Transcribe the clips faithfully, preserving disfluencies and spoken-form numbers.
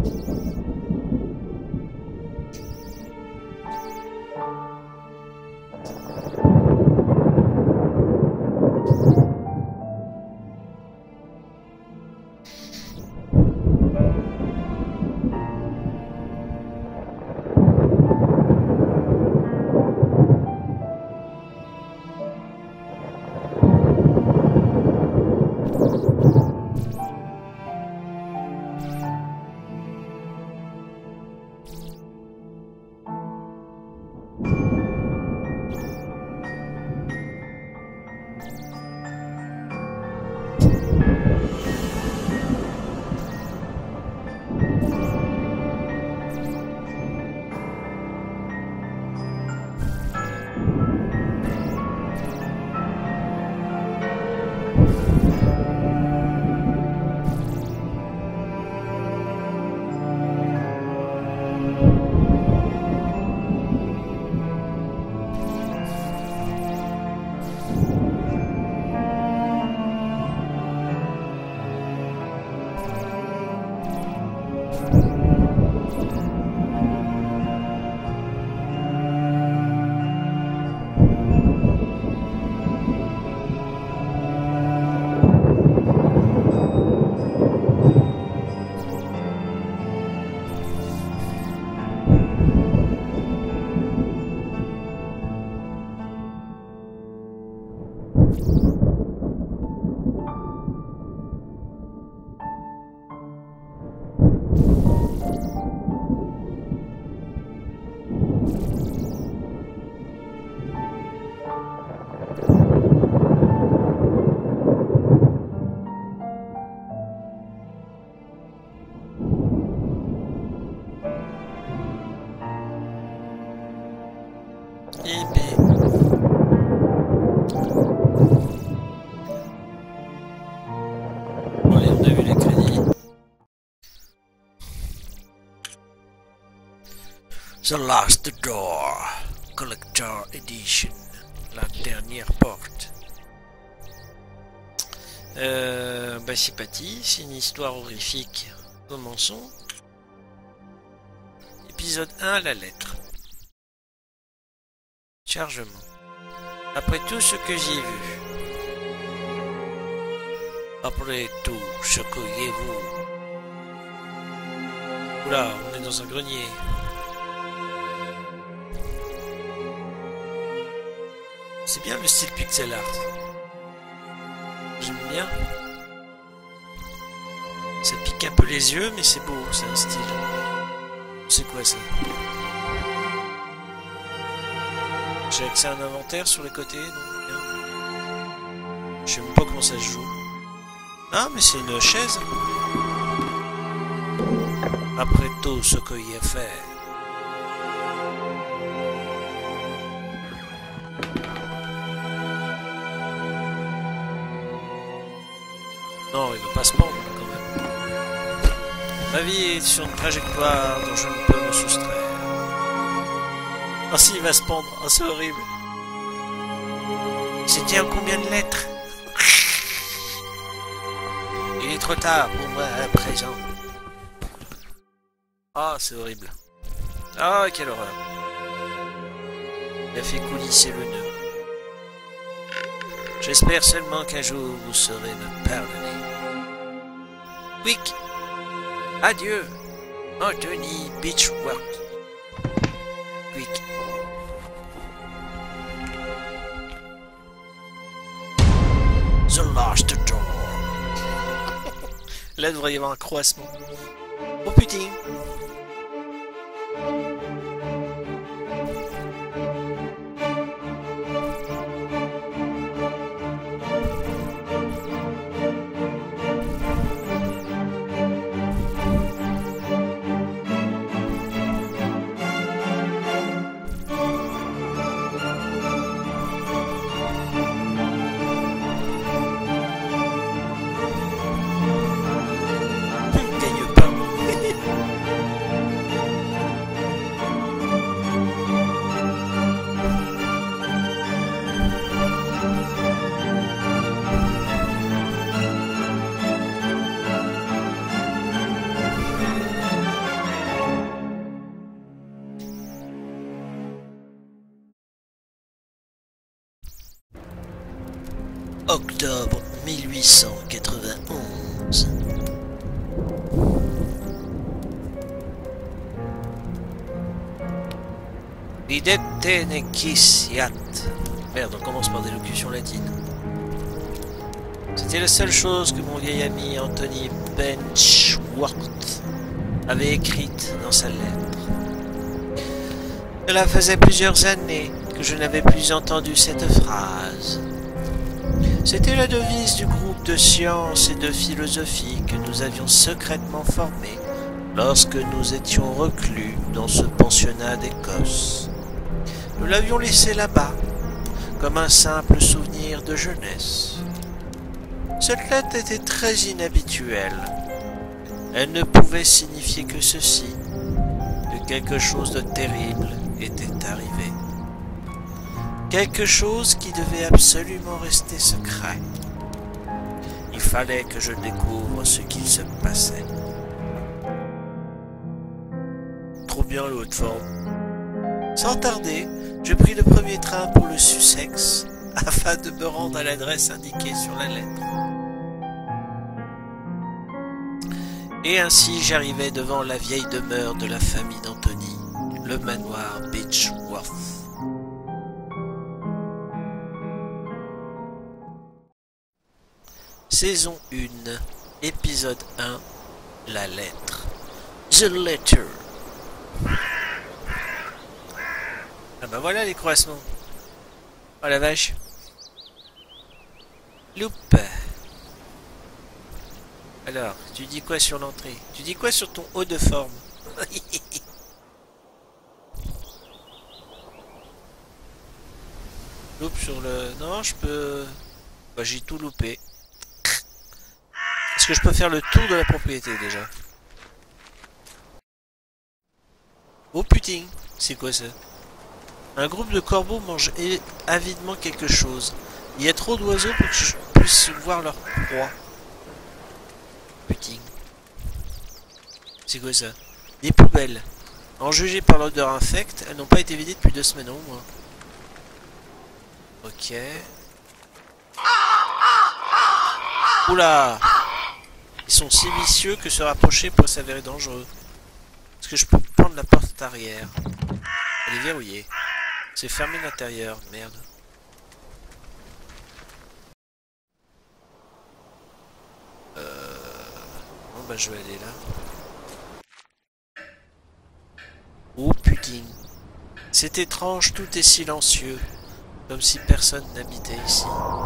The Last Door, Collector Edition, la dernière porte. Euh, bah c'est parti, c'est une histoire horrifique. Commençons. Épisode un, la lettre. Chargement. Après tout ce que j'ai vu. Après tout ce que j'ai vu. Oula, on est dans un grenier. C'est bien le style pixel art. J'aime bien. Ça pique un peu les yeux, mais c'est beau, c'est un style. C'est quoi ça? J'ai accès à un inventaire sur les côtés, donc bien. Je sais même pas comment ça se joue. Ah, mais c'est une chaise. Après tout ce qu'il y a fait. Non, il va pas se pendre quand même. Ma vie est sur une trajectoire dont je ne peux me soustraire. Ah si, il va se pendre. Ah, c'est horrible. C'était en combien de lettres? Il est trop tard pour moi à présent. Ah, c'est horrible. Ah, quelle horreur. Il a fait coulisser le nœud. J'espère seulement qu'un jour vous saurez me pardonner. Quick! Adieu! Anthony Beechworth. Quick. The Last Door. Là, il devrait y avoir un croissement. Oh putain! octobre mille huit cent quatre-vingt-onze. Videte nequitiat. Merde, on commence par des locutions latines. C'était la seule chose que mon vieil ami Anthony Benchworth avait écrite dans sa lettre. Cela faisait plusieurs années que je n'avais plus entendu cette phrase. C'était la devise du groupe de sciences et de philosophie que nous avions secrètement formé lorsque nous étions reclus dans ce pensionnat d'Écosse. Nous l'avions laissé là-bas, comme un simple souvenir de jeunesse. Cette lettre était très inhabituelle. Elle ne pouvait signifier que ceci, que quelque chose de terrible était arrivé. Quelque chose qui devait absolument rester secret. Il fallait que je découvre ce qu'il se passait. Trop bien le haut de forme. Sans tarder, je pris le premier train pour le Sussex, afin de me rendre à l'adresse indiquée sur la lettre. Et ainsi j'arrivai devant la vieille demeure de la famille d'Anthony, le manoir Beechworth. Saison un, épisode un, la lettre. The Letter. Ah bah voilà les croissements. Oh la vache. Loupe. Alors, tu dis quoi sur l'entrée? Tu dis quoi sur ton haut de forme? Loupe sur le... Non, je peux... Bah, j'ai tout loupé. Est-ce que je peux faire le tour de la propriété déjà? Oh putain, c'est quoi ça? Un groupe de corbeaux mange avidement quelque chose. Il y a trop d'oiseaux pour que je puisse voir leur proie. Putain. C'est quoi ça? Des poubelles. En juger par l'odeur infecte, elles n'ont pas été vidées depuis deux semaines au moins. Ok. Oula! Ils sont si vicieux que se rapprocher peut s'avérer dangereux. Est-ce que je peux prendre la porte arrière? Elle est verrouillée. C'est fermé de l'intérieur, merde. Euh... Bon bah je vais aller là. Oh putain. C'est étrange, tout est silencieux. Comme si personne n'habitait ici.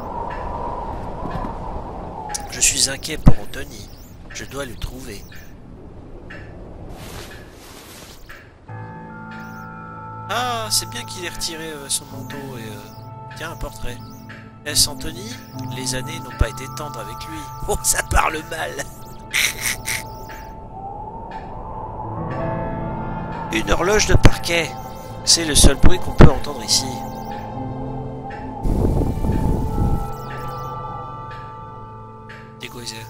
Je suis inquiet pour Anthony. Je dois le trouver. Ah, c'est bien qu'il ait retiré euh, son manteau et... Euh... Tiens, un portrait. Est-ce Anthony? Les années n'ont pas été tendres avec lui. Oh, ça parle mal. Une horloge de parquet. C'est le seul bruit qu'on peut entendre ici. C'est quoi ça?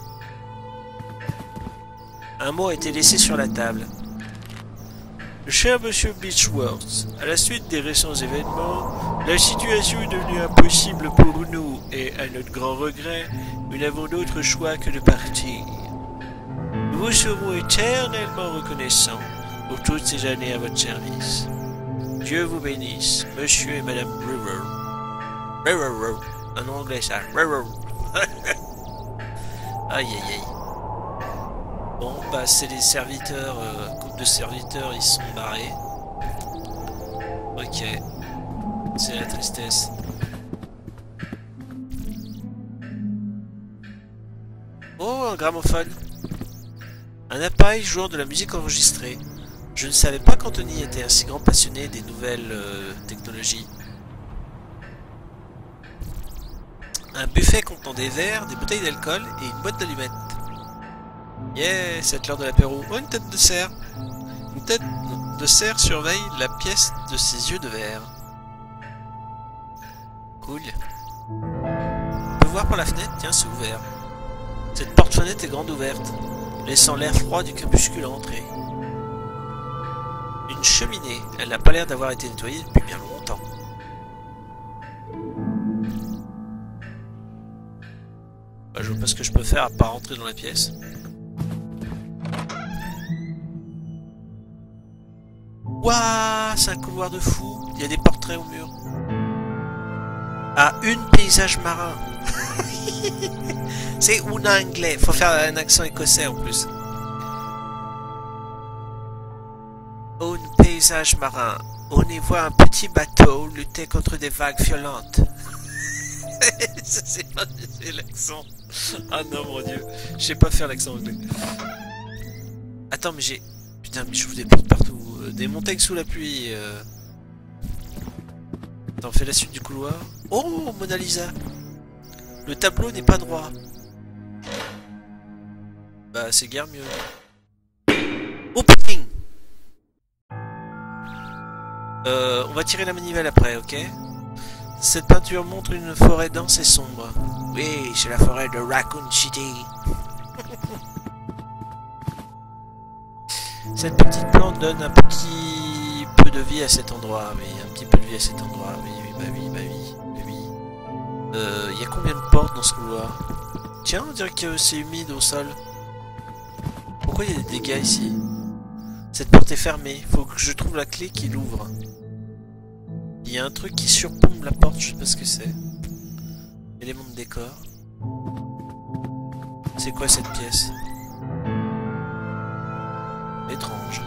Un mot a été laissé sur la table. Cher Monsieur Beechworth, à la suite des récents événements, la situation est devenue impossible pour nous et, à notre grand regret, nous n'avons d'autre choix que de partir. Nous vous serons éternellement reconnaissants pour toutes ces années à votre service. Dieu vous bénisse, Monsieur et Madame Brewer. Brewer, un anglais ça. Brewer. Aïe aïe aïe. Bon, bah c'est les serviteurs, euh, couple de serviteurs, ils sont barrés. Ok. C'est la tristesse. Oh, un gramophone. Un appareil jouant de la musique enregistrée. Je ne savais pas qu'Anthony était un si grand passionné des nouvelles euh, technologies. Un buffet contenant des verres, des bouteilles d'alcool et une boîte d'allumettes. Yeah, c'est l'heure de l'apéro. Oh, une tête de cerf. Une tête de cerf surveille la pièce de ses yeux de verre. Cool. On peut voir par la fenêtre, tiens, c'est ouvert. Cette porte-fenêtre est grande ouverte, laissant l'air froid du crépuscule entrer. Une cheminée, elle n'a pas l'air d'avoir été nettoyée depuis bien longtemps. Bah, je vois pas ce que je peux faire à part rentrer dans la pièce. Waouh, c'est un couloir de fou. Il y a des portraits au mur. Ah, une paysage marin. C'est un anglais. Faut faire un accent écossais en plus. Un paysage marin. On y voit un petit bateau lutter contre des vagues violentes. Ça, c'est pas l'accent. Ah non, mon dieu. Je sais pas faire l'accent anglais. Attends, mais j'ai... Putain, mais j'ouvre des portes partout. Euh, des montagnes sous la pluie. Euh... Attends, fais la suite du couloir. Oh, Mona Lisa. Le tableau n'est pas droit. Bah, c'est guère mieux. Opening. Euh, on va tirer la manivelle après, ok? Cette peinture montre une forêt dense et sombre. Oui, c'est la forêt de Raccoon City. Cette petite plante donne un petit peu de vie à cet endroit. Oui, un petit peu de vie à cet endroit. Oui, oui, bah oui, bah oui, bah oui. Euh, y a combien de portes dans ce couloir? Tiens, on dirait que c'est humide au sol. Pourquoi il y a des dégâts ici? Cette porte est fermée. Faut que je trouve la clé qui l'ouvre. Il y a un truc qui surplombe la porte, je sais pas ce que c'est. Élément de décor. C'est quoi cette pièce? Étrange.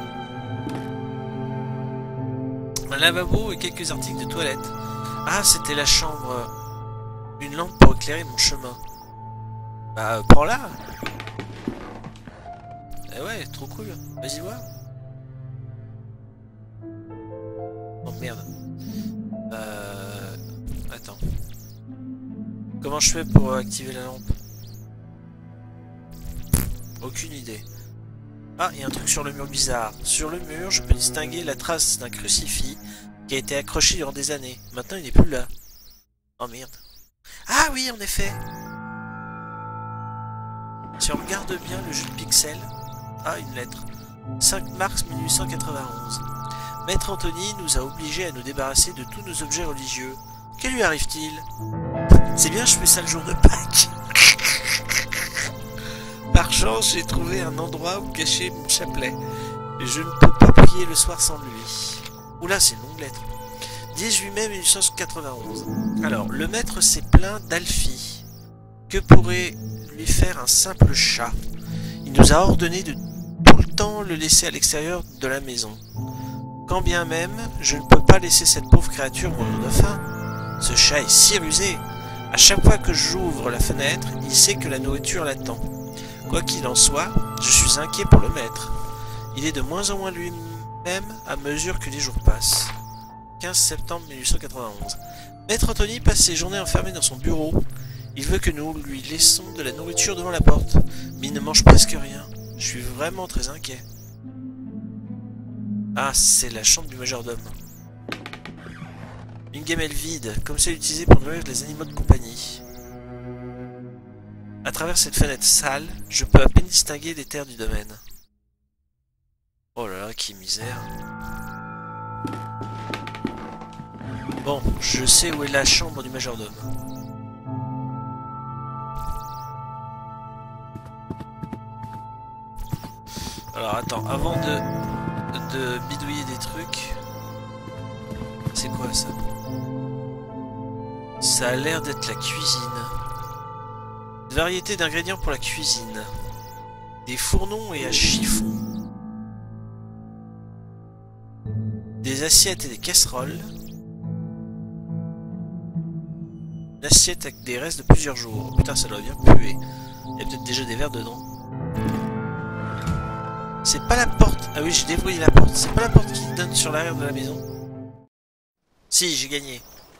Un lavabo et quelques articles de toilette. Ah, c'était la chambre. Une lampe pour éclairer mon chemin. Bah, prends-la. Eh ouais, trop cool. Vas-y voir. Oh merde. Euh... Attends. Comment je fais pour activer la lampe? Aucune idée. Ah, il y a un truc sur le mur bizarre. Sur le mur, je peux distinguer la trace d'un crucifix qui a été accroché durant des années. Maintenant, il n'est plus là. Oh merde. Ah oui, en effet. Si on regarde bien le jeu de pixels... Ah, une lettre. cinq mars mille huit cent quatre-vingt-onze. Maître Anthony nous a obligés à nous débarrasser de tous nos objets religieux. Que lui arrive-t-il? C'est bien, je fais ça le jour de Pâques. Par chance, j'ai trouvé un endroit où cacher mon chapelet. Et je ne peux pas prier le soir sans lui. Oula, c'est une longue lettre. dix-huit mai mille huit cent quatre-vingt-onze. Alors, le maître s'est plaint d'Alfie. Que pourrait lui faire un simple chat? Il nous a ordonné de tout le temps le laisser à l'extérieur de la maison. Quand bien même, je ne peux pas laisser cette pauvre créature mourir de faim. Ce chat est si rusé. À chaque fois que j'ouvre la fenêtre, il sait que la nourriture l'attend. Quoi qu'il en soit, je suis inquiet pour le maître. Il est de moins en moins lui-même à mesure que les jours passent. quinze septembre mille huit cent quatre-vingt-onze. Maître Anthony passe ses journées enfermé dans son bureau. Il veut que nous lui laissons de la nourriture devant la porte, mais il ne mange presque rien. Je suis vraiment très inquiet. Ah, c'est la chambre du majordome. Une gamelle vide, comme celle utilisée pour nourrir les animaux de compagnie. À travers cette fenêtre sale, je peux à peine distinguer les terres du domaine. Oh là là, qui misère. Bon, je sais où est la chambre du majordome. Alors attends, avant de, de bidouiller des trucs... C'est quoi ça? Ça a l'air d'être la cuisine. Une variété d'ingrédients pour la cuisine. Des fourneaux et à chiffon. Des assiettes et des casseroles. Une assiette avec des restes de plusieurs jours. Oh, putain, ça doit bien puer. Il y a peut-être déjà des verres dedans. C'est pas la porte. Ah oui, j'ai débrouillé la porte. C'est pas la porte qui donne sur l'arrière de la maison. Si, j'ai gagné.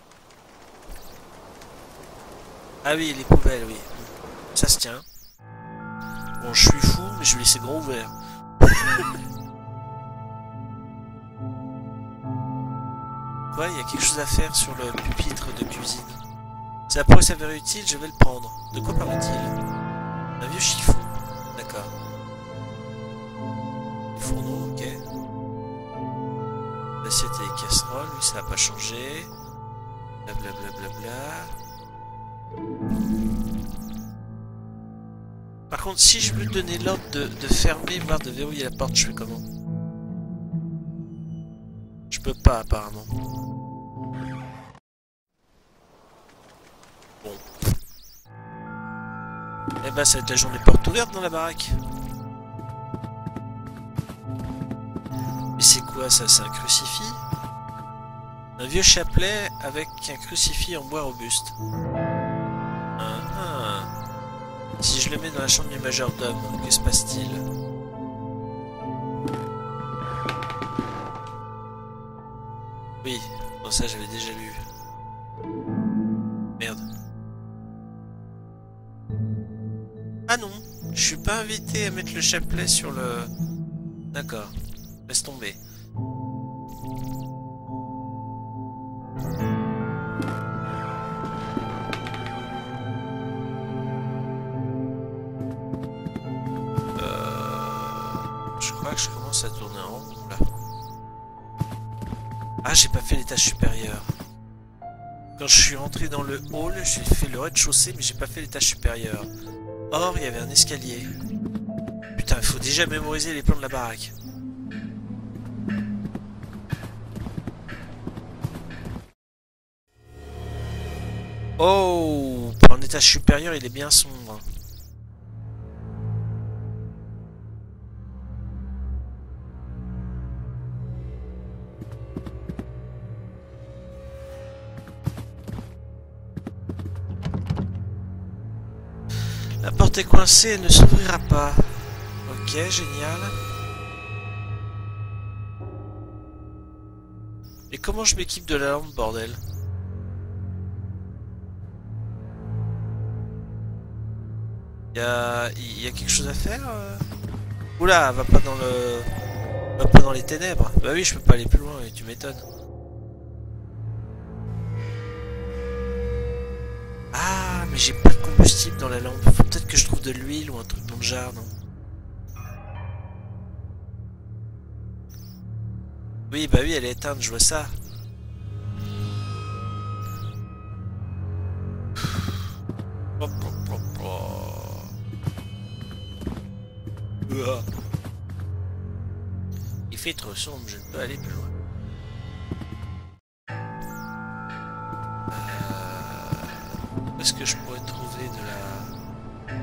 Ah oui, les poubelles, oui. Ça se tient. Bon, je suis fou, mais je vais laisser grand ouvert. Quoi, il y a quelque chose à faire sur le pupitre de cuisine. Ça pourrait s'avérer utile, je vais le prendre. De quoi parle-t-il? Un vieux chiffon. D'accord. Les fourneaux, ok. L'assiette et les casseroles, oui, ça n'a pas changé. Blablabla. Bla, bla, bla, bla. Par contre, si je veux donner l'ordre de, de fermer, voire de verrouiller la porte, je fais comment? Je peux pas, apparemment. Bon. Eh ben, ça va être la journée porte ouverte dans la baraque. Mais c'est quoi ça? C'est un crucifix? Un vieux chapelet avec un crucifix en bois robuste. Ah, ah. Si je le mets dans la chambre du majordome, que se passe-t-il? Oui, bon ça j'avais déjà lu. Merde. Ah non, je suis pas invité à mettre le chapelet sur le... D'accord, laisse tomber. Je crois que je commence à tourner en rond là. Ah, j'ai pas fait l'étage supérieur. Quand je suis rentré dans le hall, j'ai fait le rez-de-chaussée, mais j'ai pas fait l'étage supérieur. Or, il y avait un escalier. Putain, il faut déjà mémoriser les plans de la baraque. Oh, pour un étage supérieur, il est bien sombre. La porte est coincée, elle ne s'ouvrira pas. Ok, génial. Et comment je m'équipe de la lampe, bordel? Il y a... y a quelque chose à faire euh... Oula, va pas dans le... Va pas dans les ténèbres. Bah oui, je peux pas aller plus loin, et tu m'étonnes. Ah, mais j'ai pas de combustible dans la lampe. Faut peut-être que je trouve de l'huile ou un truc dans le genre, non? Oui, bah oui, elle est éteinte, je vois ça. Il fait trop sombre, je ne peux aller plus loin. Euh... Est-ce que je pourrais trouver de la...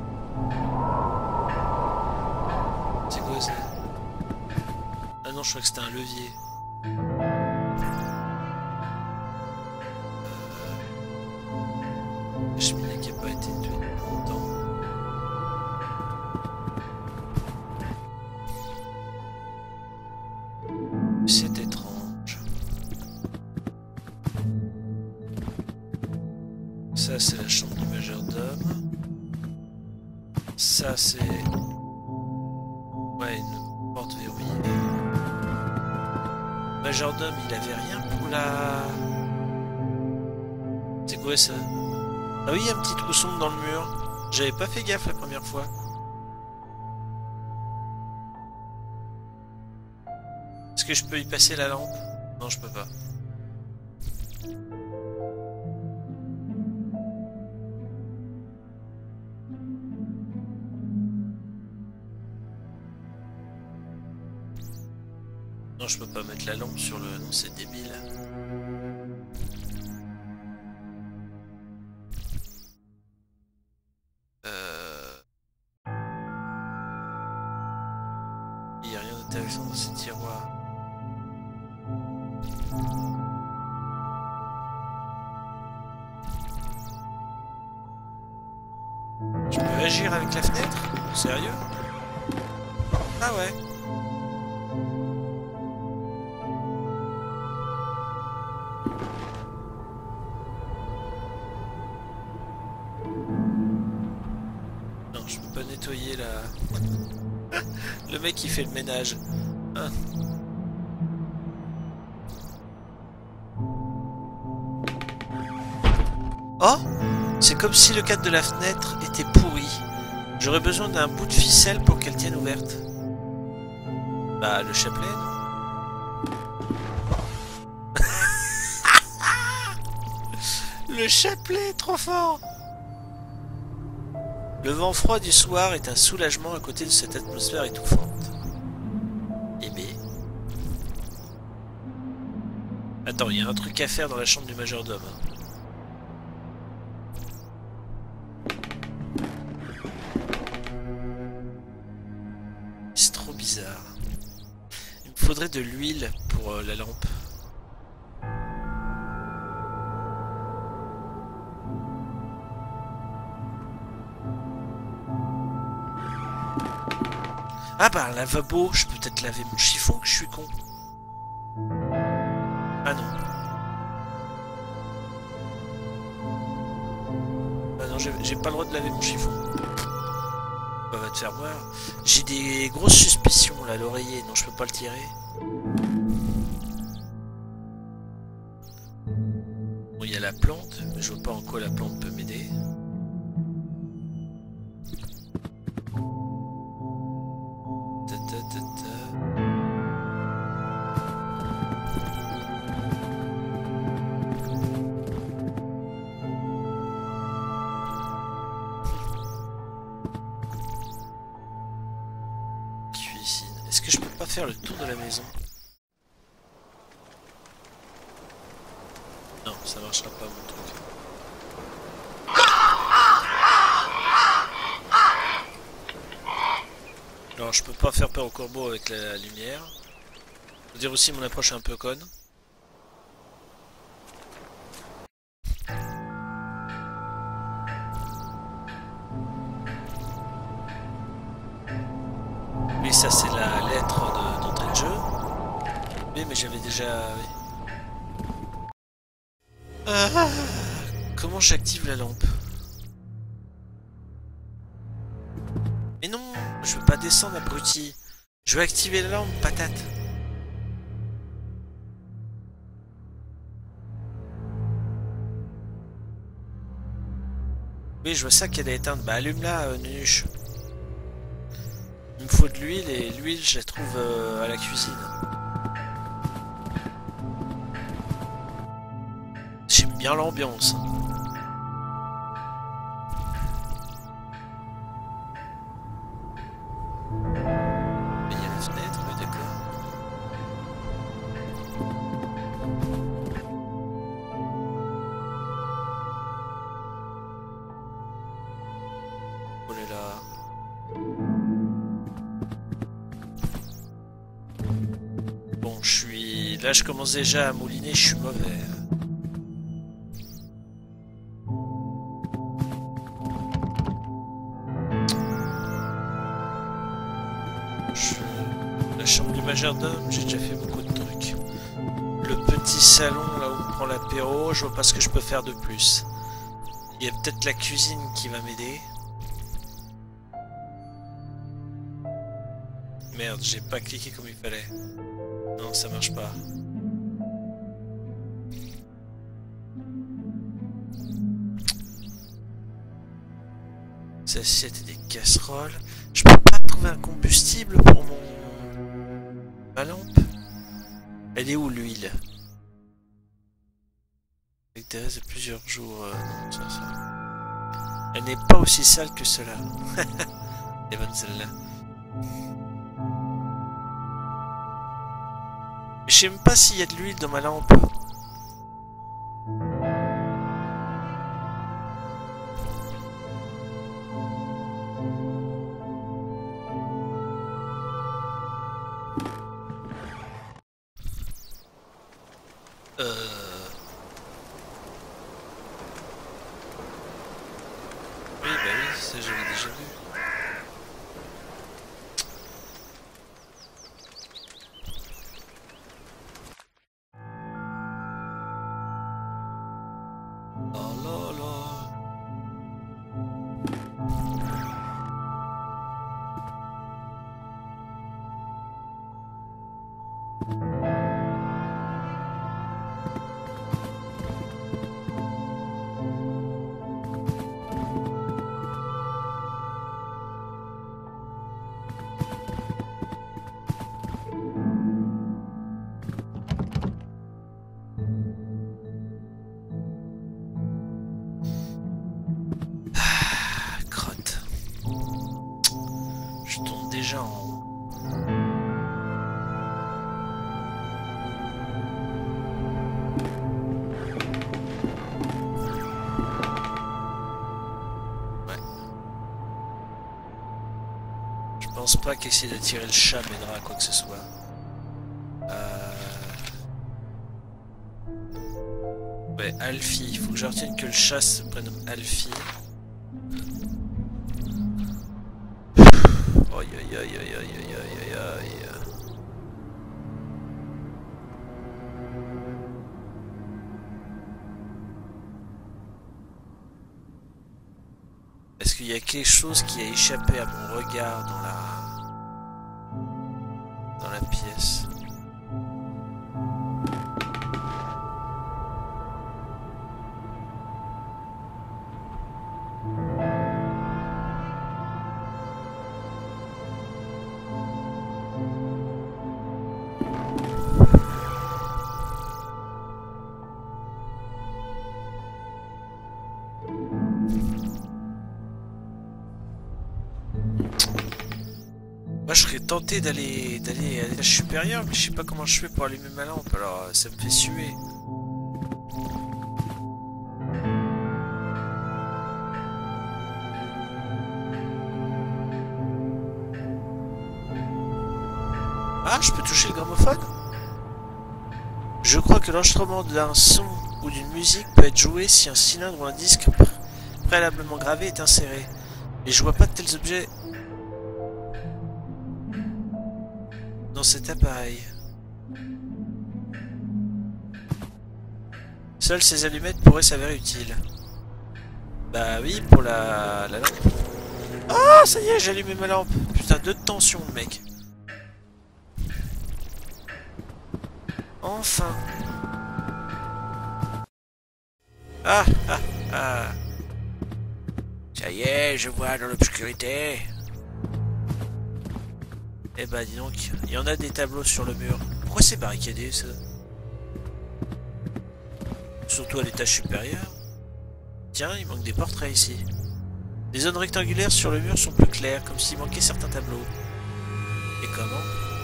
C'est quoi ça? Ah non, je crois que c'était un levier. Euh... La cheminée qui n'a pas été tuée depuis longtemps. C'est étrange. Ça, c'est la chambre du majordome. Ça, c'est... Ouais, une porte verrouillée. Le majordome, il avait rien pour la... C'est quoi ça? Ah oui, il y a un petit trou sombre dans le mur. J'avais pas fait gaffe la première fois. Est-ce que je peux y passer la lampe? Non, je peux pas. Non, je peux pas mettre la lampe sur le... Non, c'est débile. Euh... Il n'y a rien d'intéressant dans ces tiroirs. Je peux agir avec la fenêtre? Sérieux? Ah ouais. Non, je peux pas nettoyer la... Le mec qui fait le ménage. Hein. Oh! C'est comme si le cadre de la fenêtre était pourri. J'aurais besoin d'un bout de ficelle pour qu'elle tienne ouverte. Bah, le chapelet, non? Le chapelet, trop fort! Le vent froid du soir est un soulagement à côté de cette atmosphère étouffante. Eh ben... Attends, il y a un truc à faire dans la chambre du majordome. C'est trop bizarre. Il me faudrait de l'huile pour euh, la lampe. Ah bah un lavabo, je peux peut-être laver mon chiffon, que je suis con. Ah non. Ah non, j'ai pas le droit de laver mon chiffon. Ça va te faire voir. J'ai des grosses suspicions là, l'oreiller. Non, je peux pas le tirer. Bon, il y a la plante, mais je vois pas en quoi la plante peut m'aider. Est-ce que je peux pas faire le tour de la maison? Non, ça marchera pas mon truc. Non, je peux pas faire peur au corbeau avec la lumière. Faut dire aussi mon approche est un peu conne. Oui, ça c'est la lettre d'entrée de, de jeu. Oui, mais j'avais déjà... Oui. Ah, comment j'active la lampe? Mais non, je veux pas descendre, abruti. Je veux activer la lampe, patate. Oui, je vois ça qu'elle est éteinte. Bah allume-la, euh, Nunuche. Il me faut de l'huile et l'huile je la trouve euh, à la cuisine. J'aime bien l'ambiance. Il y a la fenêtre, oui d'accord. Oh là là. Bon, je suis... Là, je commence déjà à mouliner, je suis mauvais. Je... La chambre du majordome, j'ai déjà fait beaucoup de trucs. Le petit salon, là où on prend l'apéro, je vois pas ce que je peux faire de plus. Il y a peut-être la cuisine qui va m'aider. Merde, j'ai pas cliqué comme il fallait. Non, ça marche pas. Ces assiettes et des casseroles. Je peux pas trouver un combustible pour mon... ma lampe. Elle est où l'huile? Avec des restes de plusieurs jours. Euh, non, ça, ça. Elle n'est pas aussi sale que cela. Elle est bonne celle-là. Je sais même pas s'il y a de l'huile dans ma lampe. Euh... Oui, bah oui, ça j'avais déjà vu. déjà en haut. Ouais. Je pense pas qu'essayer d'attirer le chat m'aidera à quoi que ce soit. Euh... Ouais, Alfie. Il faut que je retienne que le chat se prénomme Alfie. Aïe aïe aïe aïe aïe aïe aïe aïe. Est-ce qu'il y a quelque chose qui a échappé à mon regard dans la dans la pièce? Je serais tenté d'aller d'aller à l'étage supérieur, mais je sais pas comment je fais pour allumer ma lampe, alors ça me fait suer. Ah, je peux toucher le gramophone? Je crois que l'enregistrement d'un son ou d'une musique peut être joué si un cylindre ou un disque préalablement gravé est inséré. Et je vois pas de tels objets dans cet appareil. Seules ces allumettes pourraient s'avérer utiles. Bah oui, pour la, la lampe. Ah, ça y est, j'ai allumé ma lampe. Putain, deux de tension, le mec. Enfin. Ah, ah, ah. Ça y est, je vois dans l'obscurité. Eh bah dis donc, il y en a des tableaux sur le mur. Pourquoi c'est barricadé ça? Surtout à l'étage supérieur. Tiens, il manque des portraits ici. Les zones rectangulaires sur le mur sont plus claires, comme s'il manquait certains tableaux. Et comment?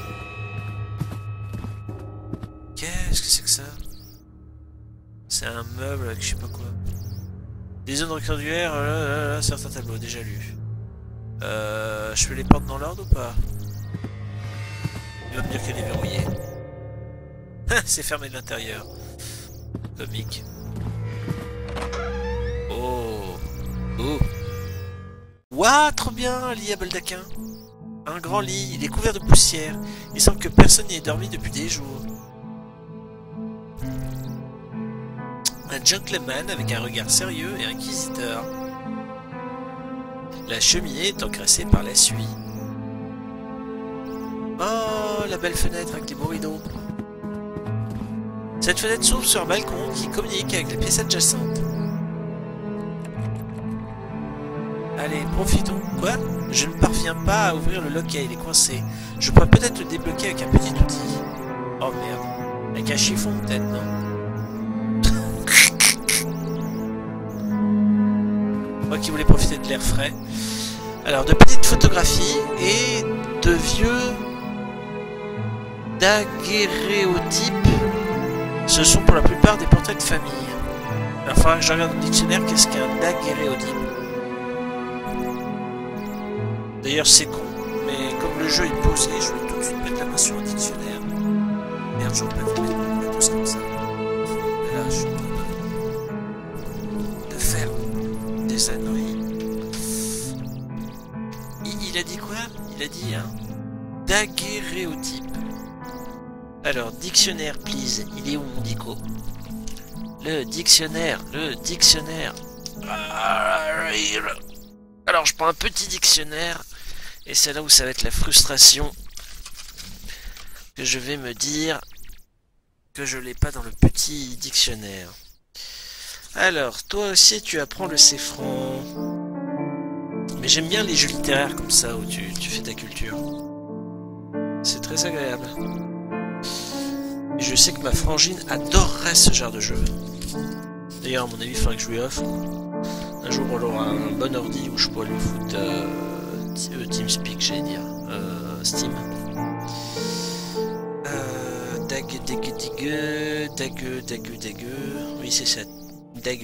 Qu'est-ce que c'est que ça? C'est un meuble avec je sais pas quoi. Des zones rectangulaires, là, là, là, certains tableaux, déjà lus. Euh, je fais les portes dans l'ordre ou pas? Il va me dire qu'elle est verrouillée. C'est fermé de l'intérieur. Comique. Oh. Oh. Ouah, trop bien, un lit à baldaquin. Un grand lit, il est couvert de poussière. Il semble que personne n'y ait dormi depuis des jours. Un gentleman avec un regard sérieux et inquisiteur. La cheminée est encrassée par la suie. Oh, la belle fenêtre avec des beaux rideaux. Cette fenêtre s'ouvre sur un balcon qui communique avec les pièces adjacentes. Allez, profitons. Quoi? Je ne parviens pas à ouvrir le loquet, il est coincé. Je pourrais peut-être le débloquer avec un petit outil. Oh merde. Avec un chiffon peut-être, non? Moi qui voulais profiter de l'air frais. Alors, de petites photographies et de vieux daguerréotypes. Ce sont pour la plupart des portraits de famille. Alors, il faudra que je regarde dans le dictionnaire qu'est-ce qu'un daguerréotype. D'ailleurs, c'est con, mais comme le jeu est posé, je vais tout de suite mettre la main sur un dictionnaire. Merde, j'aurais pas dû mettre mon matos comme ça. Et là, je suis en train de faire des âneries. Il, il a dit quoi? Il a dit un daguerréotype. Alors, dictionnaire, please. Il est où mon dico? Le dictionnaire, le dictionnaire. Alors, je prends un petit dictionnaire. Et c'est là où ça va être la frustration. Que je vais me dire que je l'ai pas dans le petit dictionnaire. Alors, toi aussi, tu apprends le céfran. Mais j'aime bien les jeux littéraires comme ça, où tu, tu fais ta culture. C'est très agréable. Et je sais que ma frangine adorerait ce genre de jeu. D'ailleurs, à mon avis, il faudrait que je lui offre. Un jour, on aura un bon ordi où je pourrais lui foutre euh, TeamSpeak, j'allais dire. euh, Steam. Euh, dag, dag, digue, dag, dag, dag. Oui, c'est ça. Dag.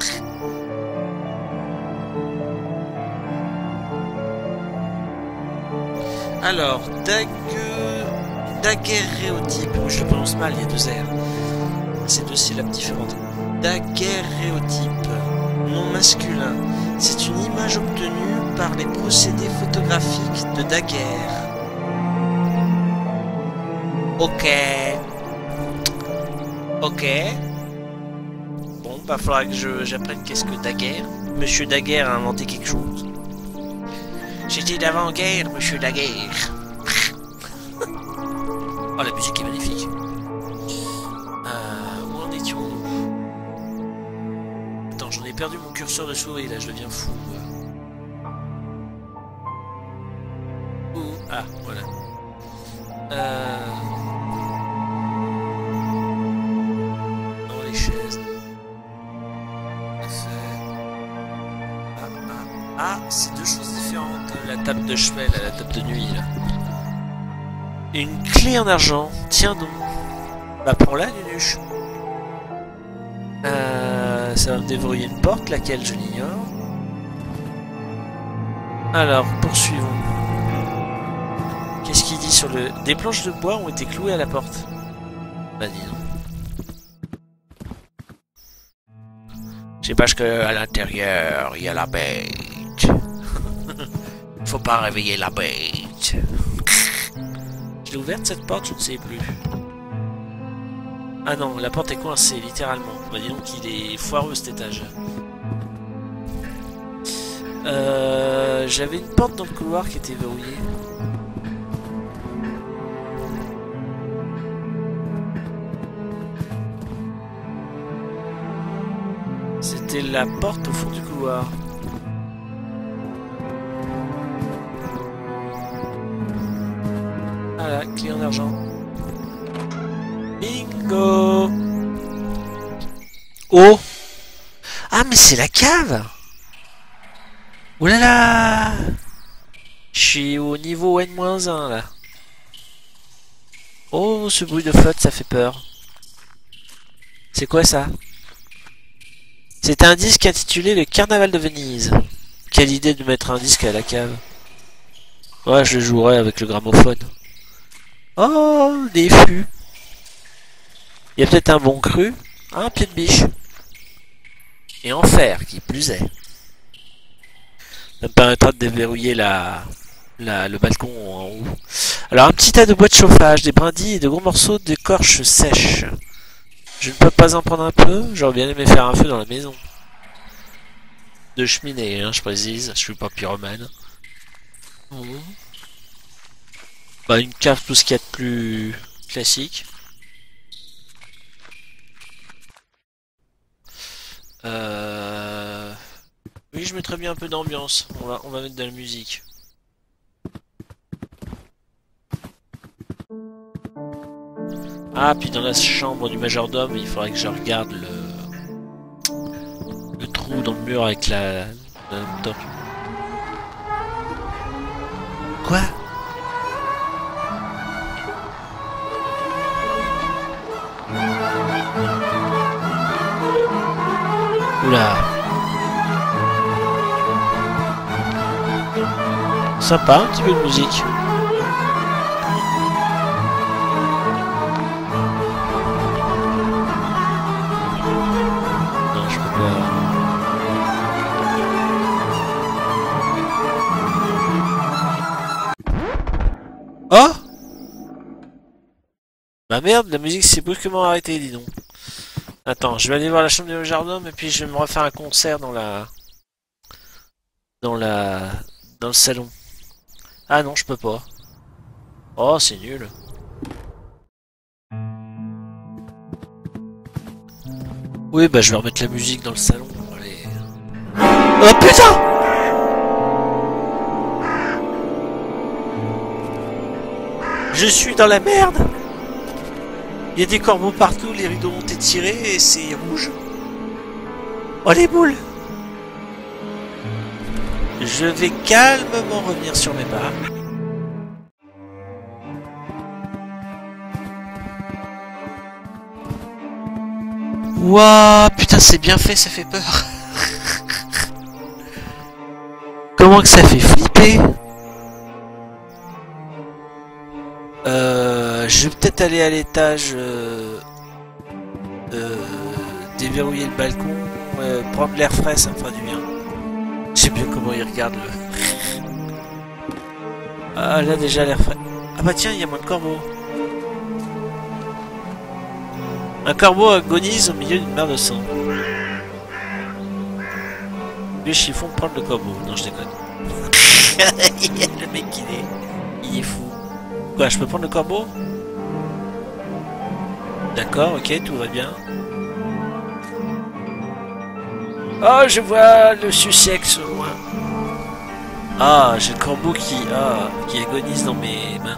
Alors, dag... daguerréotype. Je le prononce mal, il y a deux R. C'est deux syllabes différentes. Daguerréotype. Nom masculin. C'est une image obtenue par les procédés photographiques de daguerre. Ok. Ok. Bon, bah faudra que j'apprenne qu'est-ce que daguerre. Monsieur Daguerre a inventé quelque chose. J'étais d'avant-guerre, monsieur Daguerre. Oh, la musique est magnifique. Euh, où en étions-nous? Attends, j'en ai perdu mon curseur de souris, là, je deviens fou. Ouh, ah, voilà. Euh... Dans les chaises. Ah, ah, ah, c'est deux choses différentes. La table de chevet, là, la table de nuit, là. Une clé en argent, tiens donc. Bah prends-la, Nunuche. Euh, ça va me déverrouiller une porte, laquelle je l'ignore. Alors, poursuivons. Qu'est-ce qu'il dit sur le... Des planches de bois ont été clouées à la porte. Bah dis donc. Je sais pas ce que à l'intérieur, il y a la bête. Faut pas réveiller la bête. Je l'ai ouverte cette porte, je ne sais plus. Ah non, la porte est coincée, littéralement. Bah dis donc, il est foireux cet étage. Euh, J'avais une porte dans le couloir qui était verrouillée. C'était la porte au fond du couloir. Voilà, clé en argent. Bingo! Oh! Ah, mais c'est la cave! Oh là là! Je suis au niveau N moins un, là. Oh, ce bruit de flotte, ça fait peur. C'est quoi, ça? C'est un disque intitulé Le Carnaval de Venise. Quelle idée de mettre un disque à la cave. Ouais, je le jouerai avec le gramophone. Oh, des fûts. Il y a peut-être un bon cru, un pied de biche. Et en fer, qui plus est. Ça me permettra de déverrouiller la, la, le balcon en haut. Alors, un petit tas de bois de chauffage, des brindilles et de gros morceaux d'écorce sèche. Je ne peux pas en prendre un peu? J'aurais bien aimé faire un feu dans la maison. De cheminée, hein, je précise. Je suis pas pyromane. Mmh. Bah, une cave, tout ce qu'il y a de plus classique. Euh... Oui, je mettrais bien un peu d'ambiance. On va, on va mettre de la musique. Ah, puis dans la chambre du majordome, il faudrait que je regarde le, le trou dans le mur avec la... la torche. Quoi? Oula. Sympa, un petit peu de musique. Non, je peux pas. Oh! Bah merde, la musique s'est brusquement arrêtée, dis donc. Attends, je vais aller voir la chambre du jardin, et puis je vais me refaire un concert dans la... Dans la... Dans le salon. Ah non, je peux pas. Oh, c'est nul. Oui, bah je vais remettre la musique dans le salon. Allez. Oh putain! Je suis dans la merde! Il y a des corbeaux partout, les rideaux ont été tirés et c'est rouge. Oh les boules! Je vais calmement revenir sur mes pas. Ouah, putain, c'est bien fait, ça fait peur. Comment que ça fait flipper. Euh, je vais peut-être aller à l'étage, euh, euh, déverrouiller le balcon, euh, prendre l'air frais, ça me fera du bien. Je sais bien comment il regarde le... Ah là déjà l'air frais. Ah bah tiens, il y a moins de corbeaux. Un corbeau agonise au milieu d'une mer de sang. Le chiffon prend le corbeau. Non, je déconne. Le mec il est... il est fou. Quoi, je peux prendre le corbeau? D'accord, ok, tout va bien. Oh, je vois le sussex au loin. Ah, j'ai le corbeau qui... Ah, qui agonise dans mes mains.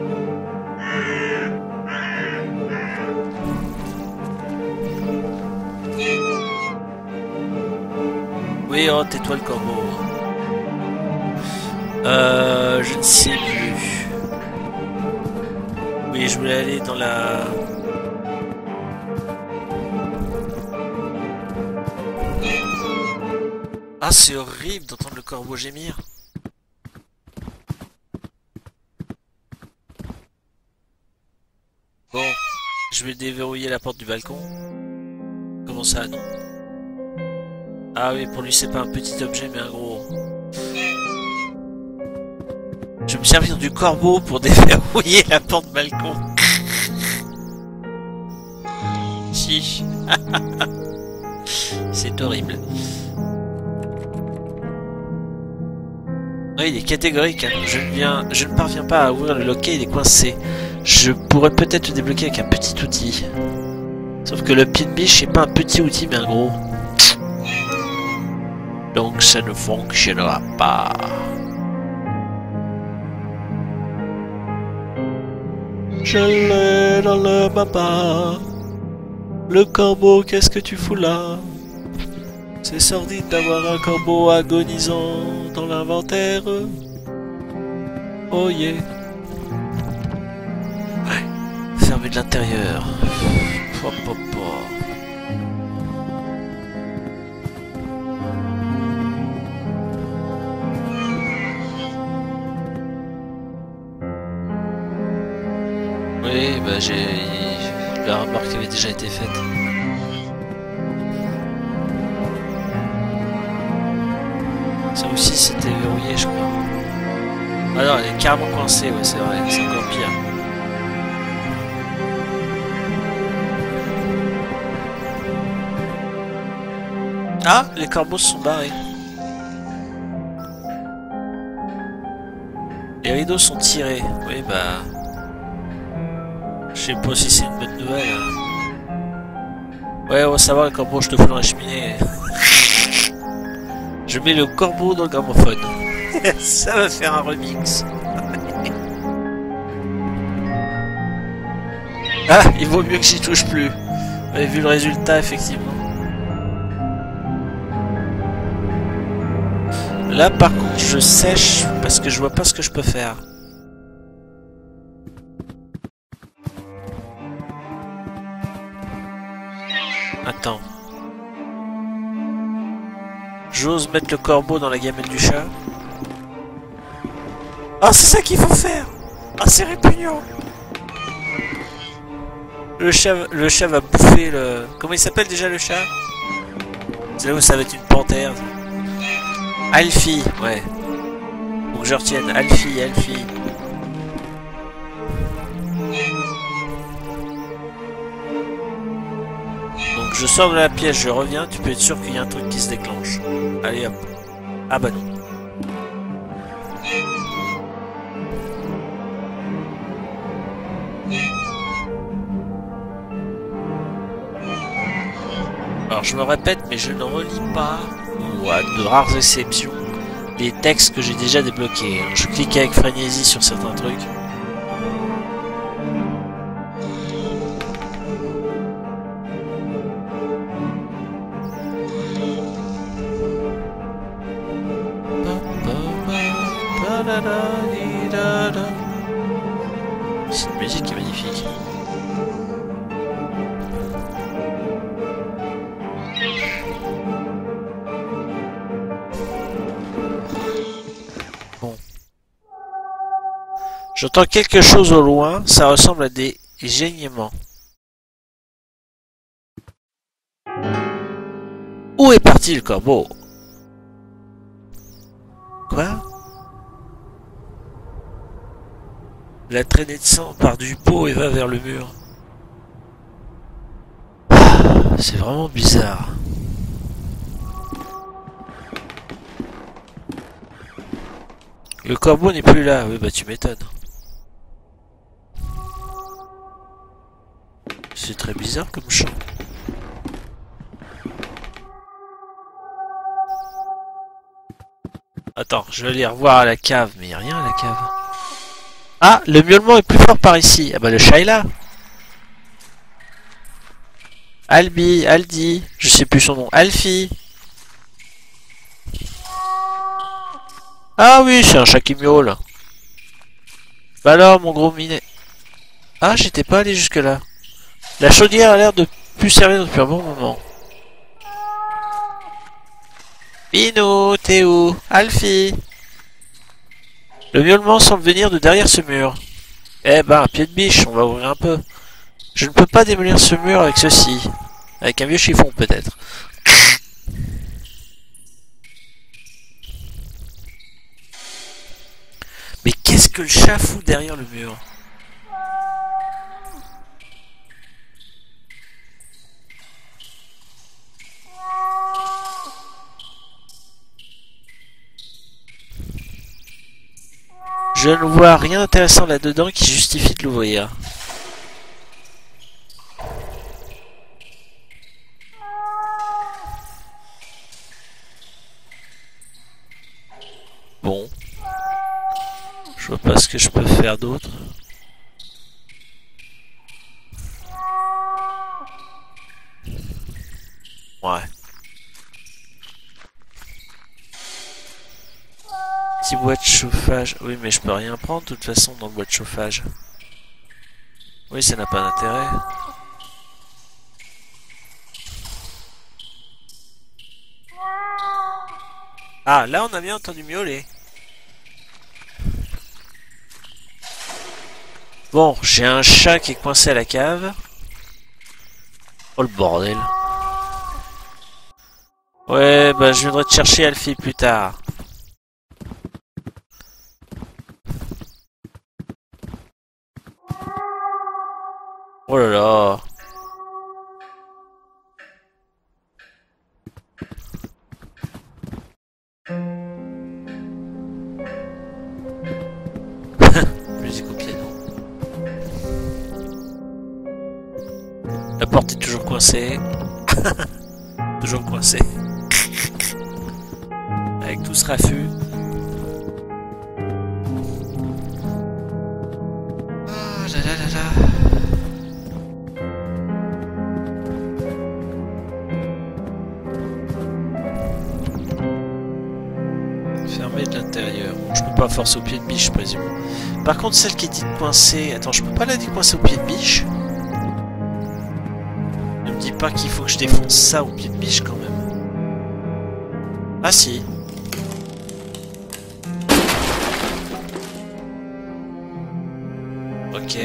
Oui, oh, tais-toi le corbeau. Euh, je ne sais plus. Oui, je voulais aller dans la... Ah, c'est horrible d'entendre le corbeau gémir. Bon, je vais déverrouiller la porte du balcon. Comment ça, non? Ah oui, pour lui, c'est pas un petit objet, mais un gros. Je vais me servir du corbeau pour déverrouiller la porte balcon. Si. C'est horrible. Oui, il est catégorique. Hein. Je, ne viens... je ne parviens pas à ouvrir le loquet, il est coincé. Je pourrais peut-être le débloquer avec un petit outil. Sauf que le pied de biche, c'est pas un petit outil, mais un gros. Donc ça ne fonctionnera pas. Je l'ai dans le papa. Le corbeau, qu'est-ce que tu fous là? C'est sordide d'avoir un corbeau agonisant dans l'inventaire. Oh yeah. Ouais. Fermé de l'intérieur. Pop, pop, pop. Oui, bah j'ai... La remarque avait déjà été faite. Ça aussi c'était verrouillé, je crois. Ah non, elle est carrément coincée, ouais, c'est vrai, c'est encore pire. Ah, les corbeaux se sont barrés. Les rideaux sont tirés. Oui, bah... Je sais pas si c'est une bonne nouvelle. Hein. Ouais, on va savoir, le corbeau, je te fous dans la cheminée. Je mets le corbeau dans le gramophone. Ça va faire un remix. Ah, il vaut mieux que j'y touche plus. Vous avez vu le résultat, effectivement. Là, par contre, je sèche parce que je vois pas ce que je peux faire. Attends. J'ose mettre le corbeau dans la gamelle du chat. Ah, c'est ça qu'il faut faire. Ah, c'est répugnant. Le chat, le chat va bouffer le... Comment il s'appelle déjà le chat? C'est là où ça va être une panthère. Alfie, ouais. Faut que je retienne. Alfie, Alfie. Donc je sors de la pièce, je reviens, tu peux être sûr qu'il y a un truc qui se déclenche. Allez hop. Ah bah non. Alors je me répète, mais je ne relis pas, ou à de rares exceptions, les textes que j'ai déjà débloqués. Je clique avec frénésie sur certains trucs. Cette musique est magnifique. J'entends quelque chose au loin, ça ressemble à des gémissements. Où est parti le corbeau? Quoi? La traînée de sang part du pot et va vers le mur. C'est vraiment bizarre. Le corbeau n'est plus là. Oui, bah tu m'étonnes. C'est très bizarre comme chant. Attends, je vais aller revoir à la cave. Mais il n'y a rien à la cave. Ah, le miaulement est plus fort par ici. Ah bah le chat est là. Albi, Aldi, je sais plus son nom. Alfie. Ah oui, c'est un chat qui miaule. Bah alors, mon gros minet. Ah, j'étais pas allé jusque là. La chaudière a l'air de plus servir depuis un bon moment. Bino, t'es où? Alfie. Le miaulement semble venir de derrière ce mur. Eh ben, un pied de biche, on va ouvrir un peu. Je ne peux pas démolir ce mur avec ceci. Avec un vieux chiffon, peut-être. Mais qu'est-ce que le chat fout derrière le mur? Je ne vois rien d'intéressant là-dedans qui justifie de l'ouvrir. Bon. Je vois pas ce que je peux faire d'autre. Ouais. Petit boîte de chauffage. Oui, mais je peux rien prendre de toute façon dans le boîte de chauffage. Oui, ça n'a pas d'intérêt. Ah, là on a bien entendu miauler. Bon, j'ai un chat qui est coincé à la cave. Oh le bordel. Ouais, bah je viendrai te chercher Alfie plus tard. Oh là là. Musique au piano. La porte est toujours coincée. Toujours coincée. Avec tout ce raffut. Oh là là là là. Fermé de l'intérieur. Bon, je peux pas forcer au pied de biche, je présume. Par contre, celle qui est dite coincée... Attends, je peux pas la décoincer au pied de biche? Ne me dis pas qu'il faut que je défonce ça au pied de biche, quand même. Ah si. Ok.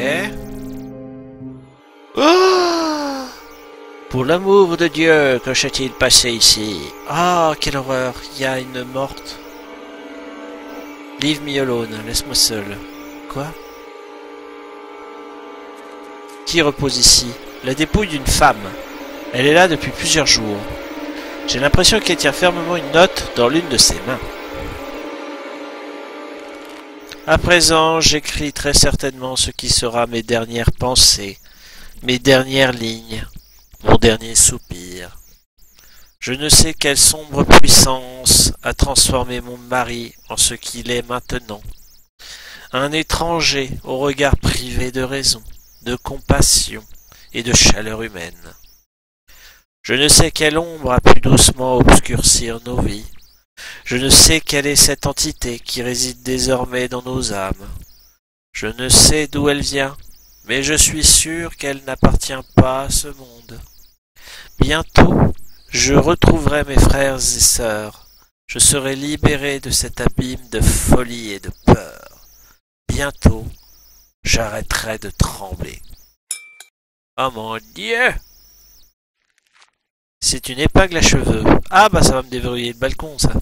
Oh! Pour l'amour de Dieu, que s'est-il passé ici? Ah, oh, quelle horreur. Il y a une morte. Leave me alone, laisse-moi seul. Quoi? Qui repose ici? La dépouille d'une femme. Elle est là depuis plusieurs jours. J'ai l'impression qu'elle tient fermement une note dans l'une de ses mains. À présent, j'écris très certainement ce qui sera mes dernières pensées, mes dernières lignes, mon dernier soupir. Je ne sais quelle sombre puissance a transformé mon mari en ce qu'il est maintenant. Un étranger au regard privé de raison, de compassion et de chaleur humaine. Je ne sais quelle ombre a pu doucement obscurcir nos vies. Je ne sais quelle est cette entité qui réside désormais dans nos âmes. Je ne sais d'où elle vient, mais je suis sûr qu'elle n'appartient pas à ce monde. Bientôt, je retrouverai mes frères et sœurs. Je serai libéré de cet abîme de folie et de peur. bientôt, j'arrêterai de trembler. Oh mon Dieu! C'est une épingle à cheveux. Ah bah ça va me déverrouiller le balcon, ça.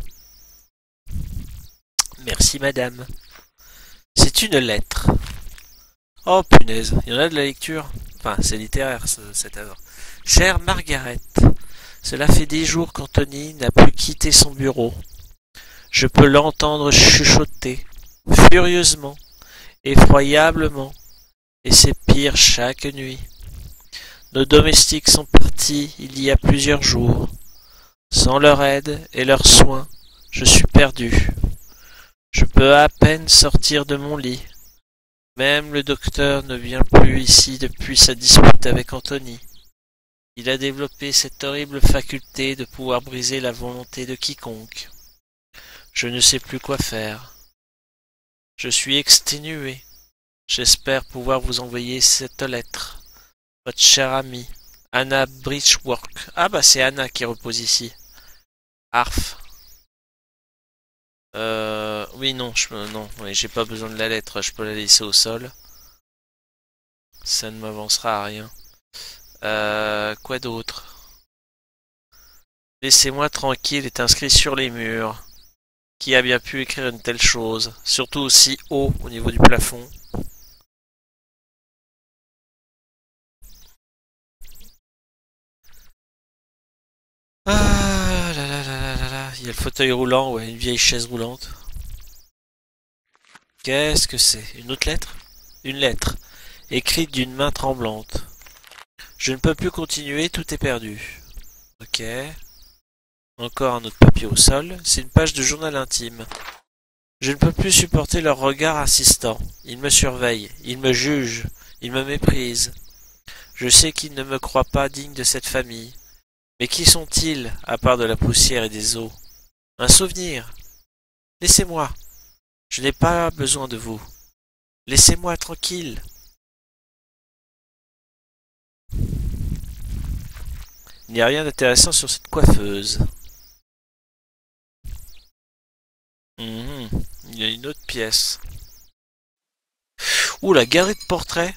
Merci madame. C'est une lettre. Oh punaise, il y en a de la lecture. Enfin, c'est littéraire cette œuvre. Chère Margaret, cela fait dix jours qu'Anthony n'a plus quitté son bureau. Je peux l'entendre chuchoter, furieusement, effroyablement, et c'est pire chaque nuit. Nos domestiques sont partis il y a plusieurs jours. Sans leur aide et leurs soins, je suis perdu. Je peux à peine sortir de mon lit. Même le docteur ne vient plus ici depuis sa dispute avec Anthony. Il a développé cette horrible faculté de pouvoir briser la volonté de quiconque. Je ne sais plus quoi faire. Je suis exténué. J'espère pouvoir vous envoyer cette lettre. Votre chère amie, Anna Bridgeworth. Ah bah c'est Anna qui repose ici. Arf. Euh, oui, non, je non, oui, j'ai pas besoin de la lettre, je peux la laisser au sol. Ça ne m'avancera à rien. Euh, quoi d'autre? Laissez-moi tranquille est inscrit sur les murs. Qui a bien pu écrire une telle chose, surtout aussi haut au niveau du plafond? Ah là là là là là là, il y a le fauteuil roulant, ouais, une vieille chaise roulante. Qu'est-ce que c'est? Une autre lettre? Une lettre, écrite d'une main tremblante. Je ne peux plus continuer, tout est perdu. Ok. Encore un autre papier au sol, c'est une page de journal intime. Je ne peux plus supporter leur regard insistant. Ils me surveillent, ils me jugent, ils me méprisent. Je sais qu'ils ne me croient pas digne de cette famille. Mais qui sont-ils, à part de la poussière et des os? Un souvenir. Laissez-moi. Je n'ai pas besoin de vous. Laissez-moi tranquille. Il n'y a rien d'intéressant sur cette coiffeuse. Mmh, il y a une autre pièce. Ouh, la galerie de portraits.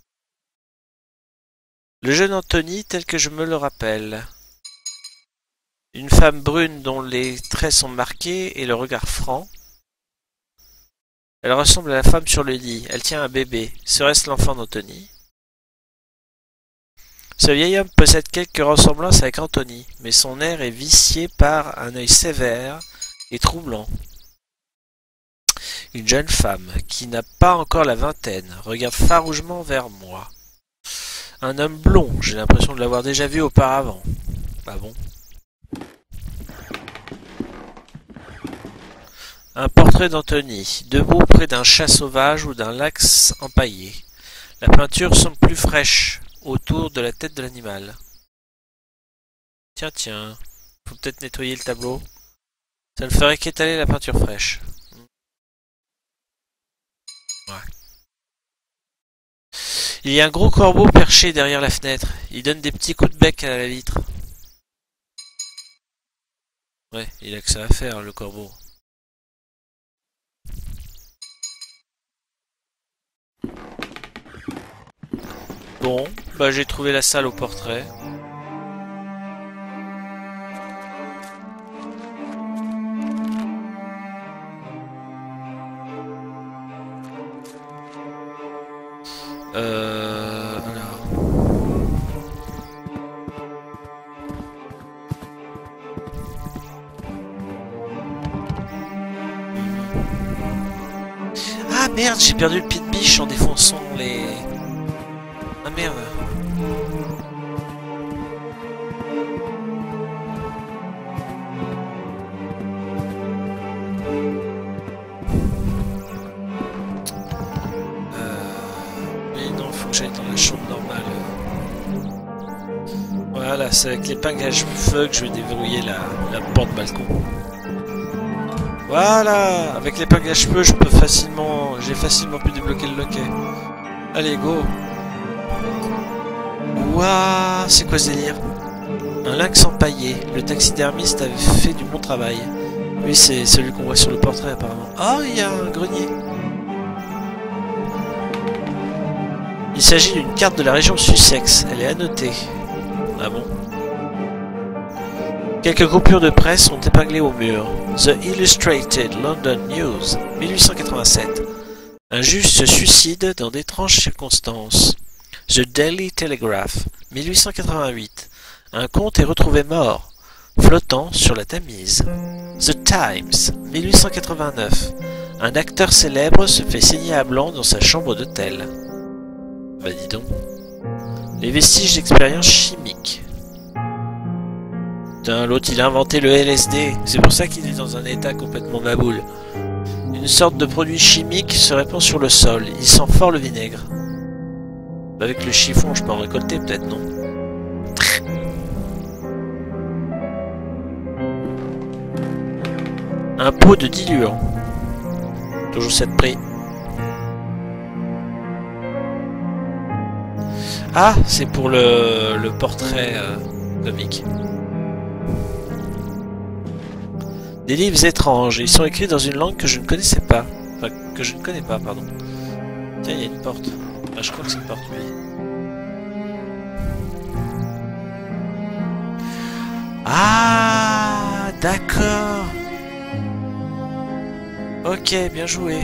Le jeune Anthony tel que je me le rappelle. Une femme brune dont les traits sont marqués et le regard franc. Elle ressemble à la femme sur le lit. Elle tient un bébé. Serait-ce l'enfant d'Anthony? Ce vieil homme possède quelques ressemblances avec Anthony, mais son air est vicié par un œil sévère et troublant. Une jeune femme, qui n'a pas encore la vingtaine, regarde farouchement vers moi. Un homme blond, j'ai l'impression de l'avoir déjà vu auparavant. Ah bon? Un portrait d'Anthony, debout près d'un chat sauvage ou d'un lac empaillé. La peinture semble plus fraîche, autour de la tête de l'animal. Tiens, tiens, faut peut-être nettoyer le tableau. Ça ne ferait qu'étaler la peinture fraîche. Ouais. Il y a un gros corbeau perché derrière la fenêtre. Il donne des petits coups de bec à la vitre. Ouais, il a que ça à faire, le corbeau. Bon, bah j'ai trouvé la salle au portrait. Euh... Alors... Ah merde, j'ai perdu le pied de biche en défonçant les... Ah merde. Voilà, c'est avec l'épingle à cheveux que je vais déverrouiller la, la porte balcon. Voilà, avec l'épingle à cheveux, je peux facilement, j'ai facilement pu débloquer le loquet. Allez, go. Ouah, c'est quoi ce délire? Un lynx empaillé. Le taxidermiste avait fait du bon travail. Oui, c'est celui qu'on voit sur le portrait apparemment. Ah, oh, il y a un grenier. Il s'agit d'une carte de la région de Sussex. Elle est annotée. Ah bon? Quelques coupures de presse sont épinglées au mur. The Illustrated London News, mille huit cent quatre-vingt-sept. Un juge se suicide dans d'étranges circonstances. The Daily Telegraph, mille huit cent quatre-vingt-huit. Un comte est retrouvé mort, flottant sur la Tamise. The Times, mille huit cent quatre-vingt-neuf. Un acteur célèbre se fait saigner à blanc dans sa chambre d'hôtel. Bah dis donc. Les vestiges d'expériences chimiques. Putain, l'autre il a inventé le L S D. C'est pour ça qu'il est dans un état complètement baboule. Une sorte de produit chimique se répand sur le sol. Il sent fort le vinaigre. Avec le chiffon, je peux en récolter peut-être, non? Un pot de diluant. Toujours sept prix. Ah, c'est pour le, le portrait euh, comique. Des livres étranges. Ils sont écrits dans une langue que je ne connaissais pas. Enfin, que je ne connais pas, pardon. Tiens, il y a une porte. Ah, je crois que c'est une porte, oui. Ah, d'accord. Ok, bien joué.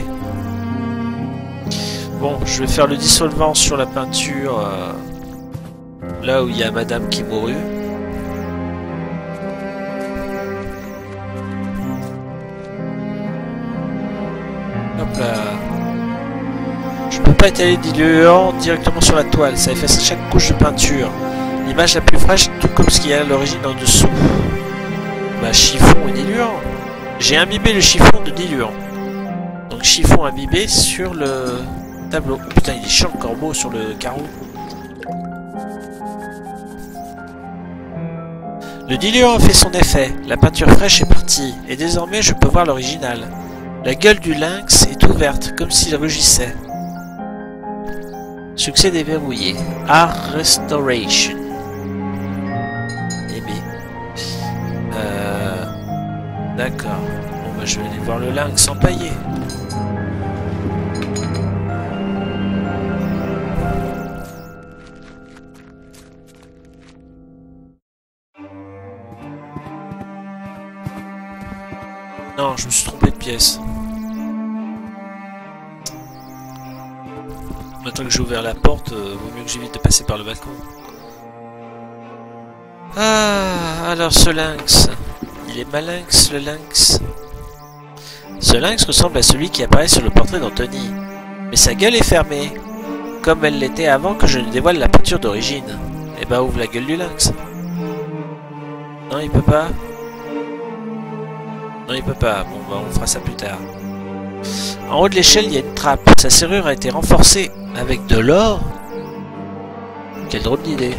Bon, je vais faire le dissolvant sur la peinture. Euh, là où il y a madame qui mourut. Hop là. Je peux pas étaler le diluant directement sur la toile. Ça efface chaque couche de peinture. L'image la plus fraîche, tout comme ce qu'il y a à l'origine en dessous. Bah, chiffon et diluant. J'ai imbibé le chiffon de diluant. Donc chiffon imbibé sur le tableau. Putain, il est chiant le corbeau sur le carreau. Le diluant a fait son effet. La peinture fraîche est partie. Et désormais, je peux voir l'original. La gueule du lynx est ouverte, comme s'il rugissait. Succès déverrouillé. Art Restoration. Aimé. Euh... D'accord. Bon, bah, je vais aller voir le lynx empaillé. Non, je me suis trompé de pièce. Maintenant que j'ai ouvert la porte, euh, vaut mieux que j'évite de passer par le balcon. Ah, alors ce lynx. Il est malinx, le lynx. Ce lynx ressemble à celui qui apparaît sur le portrait d'Anthony. Mais sa gueule est fermée, comme elle l'était avant que je ne dévoile la peinture d'origine. Eh ben, ouvre la gueule du lynx. Non, il peut pas. Non, il peut pas. Bon, bah, on fera ça plus tard. En haut de l'échelle, il y a une trappe. Sa serrure a été renforcée avec de l'or. Quelle drôle d'idée.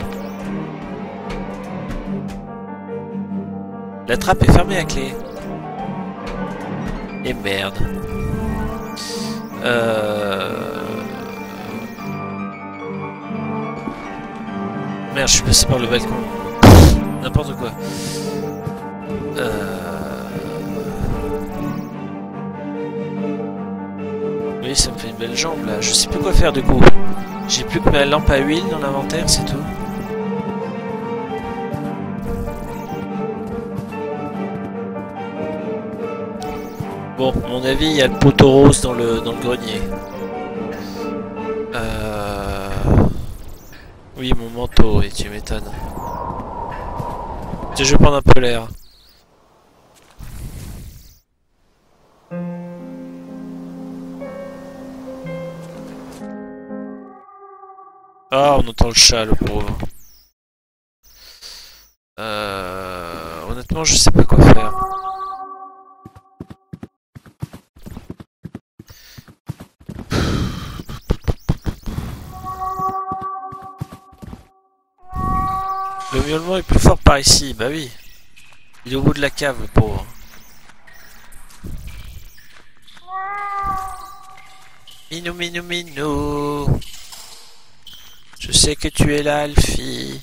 La trappe est fermée à clé. Et merde. Euh... Merde, je suis passé par le balcon. N'importe quoi. Euh... Oui, ça me fait une belle jambe là. Je sais plus quoi faire du coup. J'ai plus que ma lampe à huile dans l'inventaire, c'est tout. Bon, à mon avis, il y a le poteau rose dans le, dans le grenier. Euh... Oui, mon manteau, oui, tu m'étonnes. Je vais prendre un peu l'air. Ah, on entend le chat, le pauvre. Euh... Honnêtement, je sais pas quoi faire. Le miaulement est plus fort par ici, bah oui. Il est au bout de la cave, le pauvre. Minou, minou, minou. Je sais que tu es là, Alfie.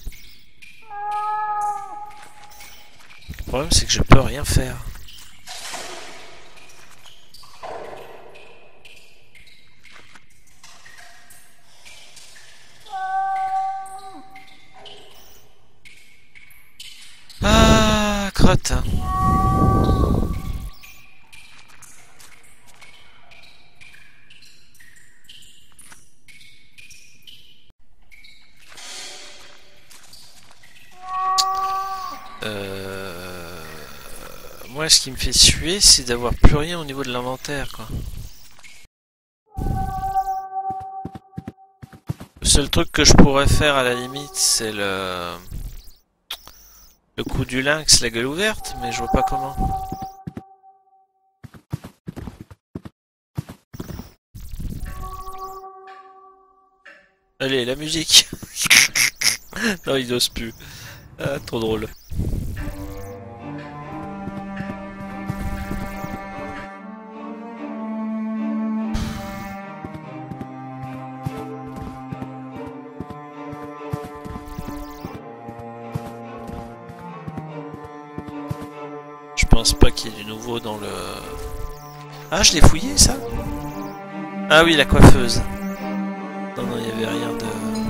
Le problème, c'est que je peux rien faire. pote. Hein. Euh... Moi, ce qui me fait suer, c'est d'avoir plus rien au niveau de l'inventaire, quoi. Le seul truc que je pourrais faire à la limite, c'est le... le coup du lynx, la gueule ouverte, mais je vois pas comment. Allez, la musique. Non, il n'ose plus. Ah, trop drôle. Je pense pas qu'il y ait du nouveau dans le... Ah, je l'ai fouillé, ça? Ah oui, la coiffeuse. Non, non, il n'y avait rien de...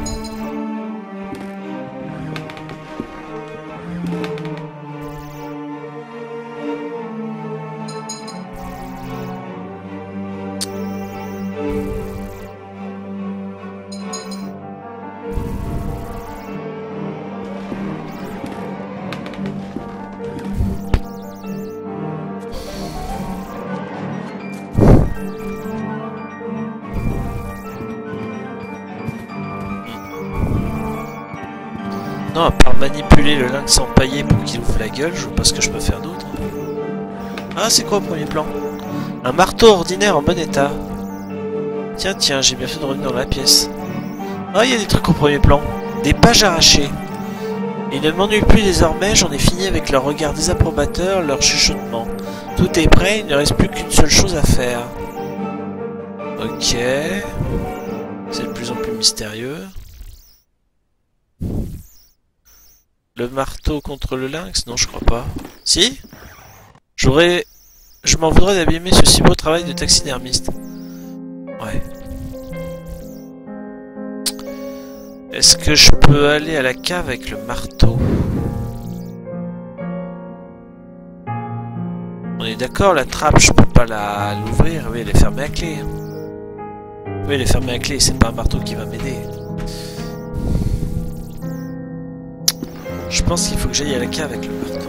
Non, à part manipuler le lynx empaillé pour qu'il ouvre la gueule, je vois pas ce que je peux faire d'autre. Ah, c'est quoi au premier plan? Un marteau ordinaire en bon état. Tiens, tiens, j'ai bien fait de revenir dans la pièce. Ah, il y a des trucs au premier plan. Des pages arrachées. Ils ne m'ennuient plus désormais, j'en ai fini avec leur regard désapprobateur, leur chuchotement. Tout est prêt, il ne reste plus qu'une seule chose à faire. Ok. C'est de plus en plus mystérieux. Le marteau contre le lynx? Non, je crois pas. Si? J'aurais... Je m'en voudrais d'abîmer ce si beau travail de taxidermiste. Ouais. Est-ce que je peux aller à la cave avec le marteau? On est d'accord, la trappe, je peux pas la l'ouvrir. Oui, elle est fermée à clé. Oui, elle est fermée à clé, c'est pas un marteau qui va m'aider. Je pense qu'il faut que j'aille à la cave avec le marteau.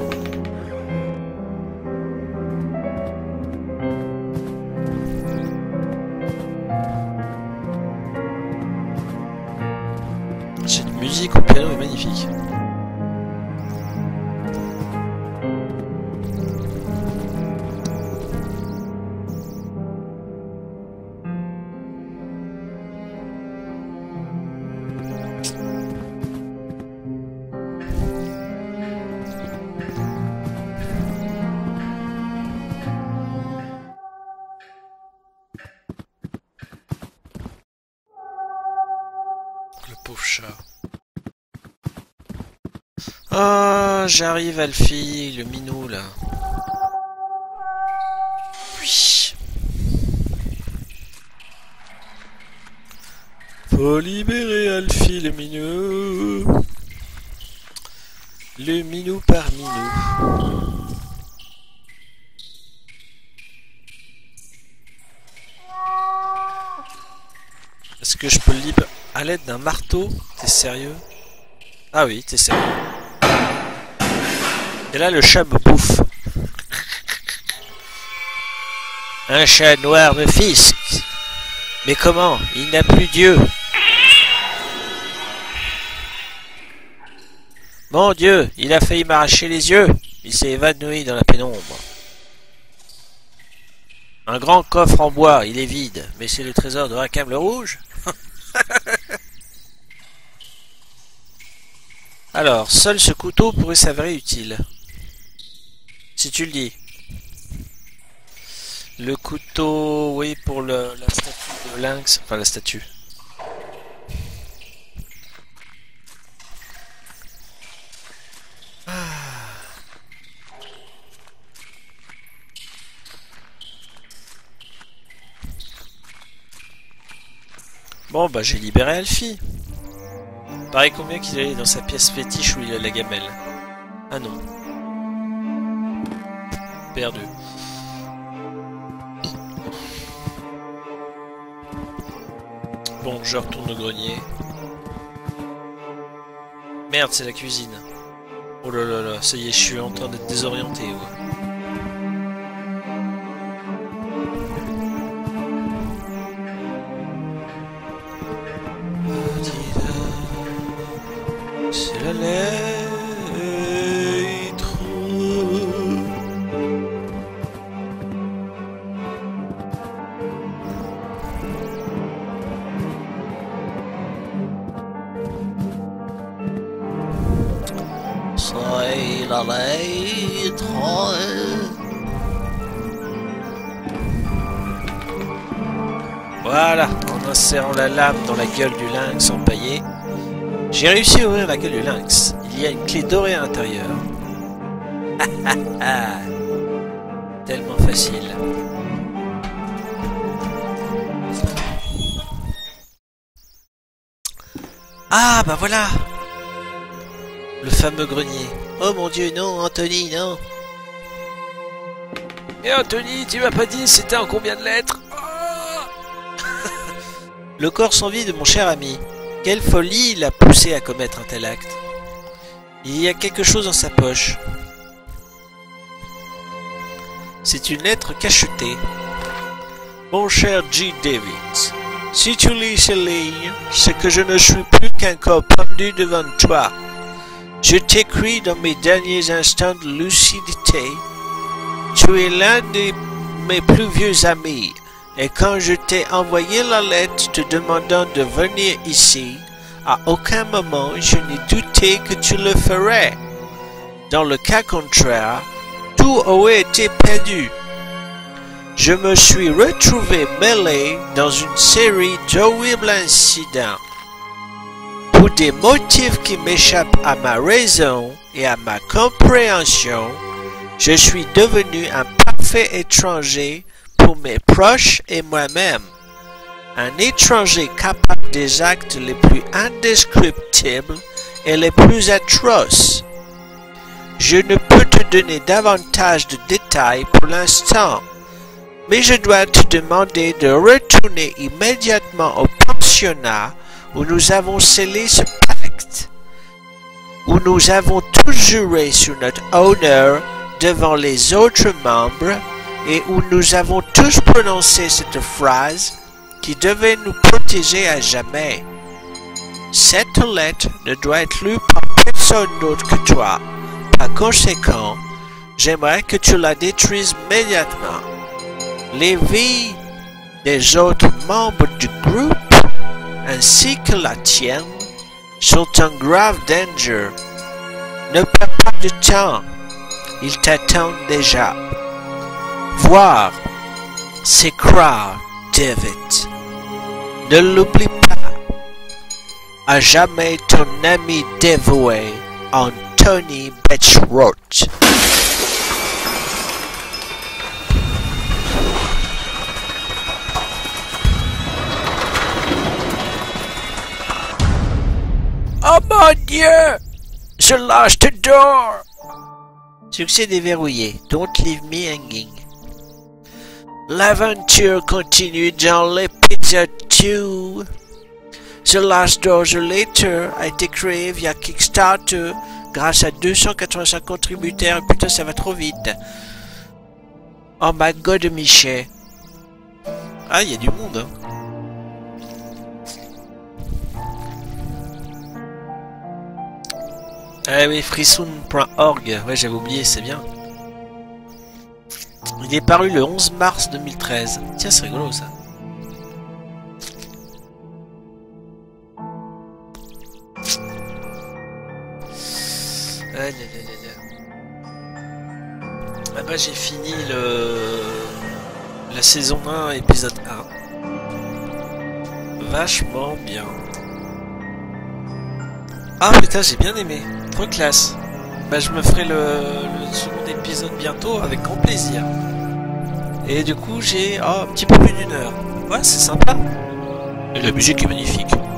Cette musique au piano est magnifique. Pauvre chat. Oh, j'arrive Alfie, le minou là. Oui. Faut libérer Alfie, le minou. Le minou parmi nous. Est-ce que je peux le libérer à l'aide d'un marteau? T'es sérieux? Ah oui, t'es sérieux. Et là, le chat me bouffe. Un chat noir me fisque. Mais comment? Il n'a plus Dieu. Mon Dieu, il a failli m'arracher les yeux. Il s'est évanoui dans la pénombre. Un grand coffre en bois, il est vide. Mais c'est le trésor de Rackham le Rouge. Alors, seul ce couteau pourrait s'avérer utile. Si tu le dis. Le couteau, oui, pour le, la statue de lynx. Enfin, la statue. Ah. Bon, bah j'ai libéré Alfie. Pareil combien qu'il allait dans sa pièce fétiche où il a la gamelle. Ah non. perdu. Bon, je retourne au grenier. Merde, c'est la cuisine. Oh là là là, ça y est, je suis en train d'être désorienté. Ouais. C'est la lettre. C'est la lettre. Voilà, en insérant la lame dans la gueule du lynx empaillé, j'ai réussi à ouvrir la gueule du lynx. Il y a une clé dorée à l'intérieur. Tellement facile. Ah bah voilà, le fameux grenier. Oh mon dieu, non, Anthony, non. Et Anthony, tu m'as pas dit c'était en combien de lettres? Oh. Le corps sans vie de mon cher ami. Quelle folie l'a poussé à commettre un tel acte. Il y a quelque chose dans sa poche. C'est une lettre cachetée. Mon cher G. Davids, si tu lis ces lignes, c'est que je ne suis plus qu'un corps pendu devant toi. Je t'écris dans mes derniers instants de lucidité. Tu es l'un de mes plus vieux amis. Et quand je t'ai envoyé la lettre te demandant de venir ici, à aucun moment je n'ai douté que tu le ferais. Dans le cas contraire, tout aurait été perdu. Je me suis retrouvé mêlé dans une série d'horribles incidents. Pour des motifs qui m'échappent à ma raison et à ma compréhension, je suis devenu un parfait étranger pour mes proches et moi-même. Un étranger capable des actes les plus indescriptibles et les plus atroces. Je ne peux te donner davantage de détails pour l'instant, mais je dois te demander de retourner immédiatement au pensionnat où nous avons scellé ce pacte, où nous avons tous juré sur notre honneur devant les autres membres et où nous avons tous prononcé cette phrase qui devait nous protéger à jamais. Cette lettre ne doit être lue par personne d'autre que toi. Par conséquent, j'aimerais que tu la détruises immédiatement. Les vies des autres membres du groupe, ainsi que la tienne, sont en grave danger. Ne perds pas de temps. Ils t'attendent déjà. Voir, c'est croire, David. Ne l'oublie pas. À jamais ton ami dévoué, Anthony Betchroth. Oh mon Dieu! Je lâche te door! Succès déverrouillé. Don't leave me hanging. L'aventure continue dans l'épisode deux. The Last Doors Later a été créé via Kickstarter grâce à deux cent quatre-vingt-cinq contributeurs. Putain, ça va trop vite. Oh my god, Michel. Ah, il y a du monde, hein. Ah oui, freesoon point org. Ouais, j'avais oublié, c'est bien. Il est paru le onze mars deux mille treize. Tiens, c'est rigolo ça. Ah bah j'ai fini le la saison un, épisode un. Vachement bien. Ah putain, j'ai bien aimé. Trop classe. Bah je me ferai le, le second épisode bientôt avec grand plaisir. Et du coup j'ai oh, un petit peu plus d'une heure. Ouais, c'est sympa. Et la musique est magnifique.